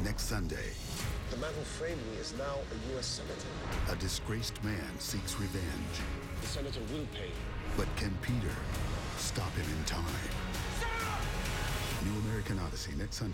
Next Sunday. The man who framed me is now a U.S. senator. A disgraced man seeks revenge. The senator will pay. But can Peter stop him in time? New American Odyssey next Sunday.